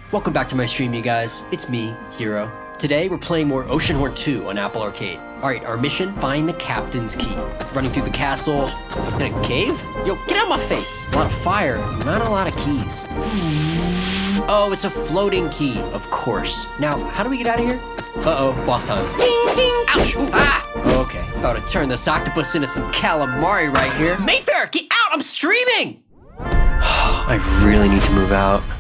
Welcome back to my stream, you guys. It's me, Hero. Today, we're playing more Oceanhorn 2 on Apple Arcade. Alright, our mission, find the captain's key. Running through the castle. In a cave? Yo, get out of my face! A lot of fire, not a lot of keys. Oh, it's a floating key, of course. Now, how do we get out of here? Uh-oh, boss time. Ding, ding! Ouch! Ooh, ah! Okay, about to turn this octopus into some calamari right here. Mayfair, get out! I'm streaming! I really need to move out.